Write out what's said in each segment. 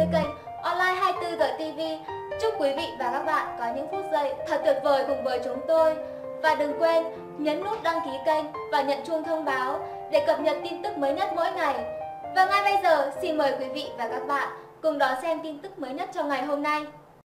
với kênh Online 24 giờ TV. Chúc quý vị và các bạn có những phút giây thật tuyệt vời cùng với chúng tôi. Và đừng quên nhấn nút đăng ký kênh và nhận chuông thông báo để cập nhật tin tức mới nhất mỗi ngày. Và ngay bây giờ, xin mời quý vị và các bạn cùng đón xem tin tức mới nhất trong ngày hôm nay.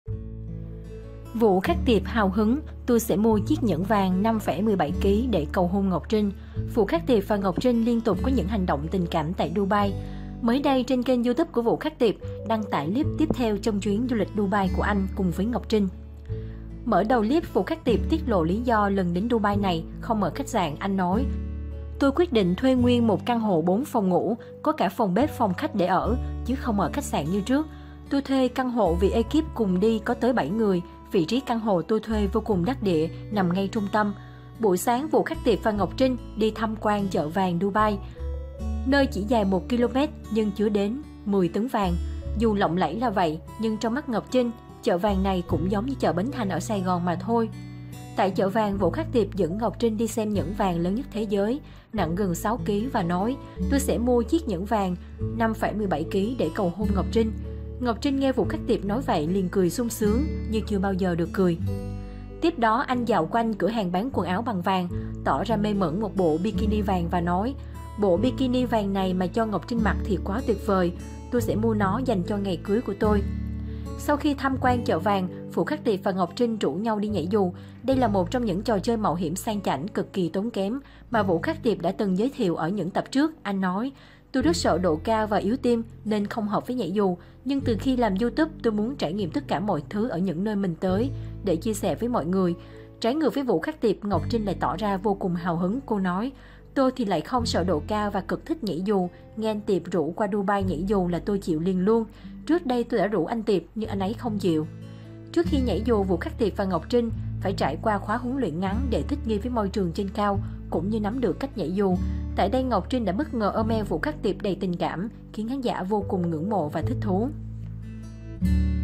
Vũ Khắc Tiệp hào hứng, tôi sẽ mua chiếc nhẫn vàng 5,17 kg để cầu hôn Ngọc Trinh. Vũ Khắc Tiệp và Ngọc Trinh liên tục có những hành động tình cảm tại Dubai. Mới đây trên kênh YouTube của Vũ Khắc Tiệp đăng tải clip tiếp theo trong chuyến du lịch Dubai của anh cùng với Ngọc Trinh. Mở đầu clip, Vũ Khắc Tiệp tiết lộ lý do lần đến Dubai này không ở khách sạn. Anh nói: "Tôi quyết định thuê nguyên một căn hộ 4 phòng ngủ, có cả phòng bếp phòng khách để ở, chứ không ở khách sạn như trước. Tôi thuê căn hộ vì ekip cùng đi có tới 7 người. Vị trí căn hộ tôi thuê vô cùng đắc địa, nằm ngay trung tâm." Buổi sáng, Vũ Khắc Tiệp và Ngọc Trinh đi tham quan chợ vàng Dubai, nơi chỉ dài 1 km nhưng chứa đến 10 tấn vàng. Dù lộng lẫy là vậy, nhưng trong mắt Ngọc Trinh, chợ vàng này cũng giống như chợ Bến Thành ở Sài Gòn mà thôi. Tại chợ vàng, Vũ Khắc Tiệp dẫn Ngọc Trinh đi xem nhẫn vàng lớn nhất thế giới, nặng gần 6 kg và nói: "Tôi sẽ mua chiếc nhẫn vàng 5,17 kg để cầu hôn Ngọc Trinh." Ngọc Trinh nghe Vũ Khắc Tiệp nói vậy liền cười sung sướng như chưa bao giờ được cười. Tiếp đó anh dạo quanh cửa hàng bán quần áo bằng vàng, tỏ ra mê mẩn một bộ bikini vàng và nói: "Bộ bikini vàng này mà cho Ngọc Trinh mặc thì quá tuyệt vời, tôi sẽ mua nó dành cho ngày cưới của tôi." Sau khi tham quan chợ vàng, Vũ Khắc Tiệp và Ngọc Trinh rủ nhau đi nhảy dù. Đây là một trong những trò chơi mạo hiểm sang chảnh cực kỳ tốn kém mà Vũ Khắc Tiệp đã từng giới thiệu ở những tập trước. Anh nói: "Tôi rất sợ độ cao và yếu tim nên không hợp với nhảy dù, nhưng từ khi làm YouTube tôi muốn trải nghiệm tất cả mọi thứ ở những nơi mình tới để chia sẻ với mọi người." Trái ngược với Vũ Khắc Tiệp, Ngọc Trinh lại tỏ ra vô cùng hào hứng. Cô nói: "Tôi thì lại không sợ độ cao và cực thích nhảy dù. Nghe anh Tiệp rủ qua Dubai nhảy dù là tôi chịu liền luôn. Trước đây tôi đã rủ anh Tiệp nhưng anh ấy không chịu." Trước khi nhảy dù, Vũ Khắc Tiệp và Ngọc Trinh phải trải qua khóa huấn luyện ngắn để thích nghi với môi trường trên cao cũng như nắm được cách nhảy dù. Tại đây, Ngọc Trinh đã bất ngờ ôm eo Vũ Khắc Tiệp đầy tình cảm, khiến khán giả vô cùng ngưỡng mộ và thích thú.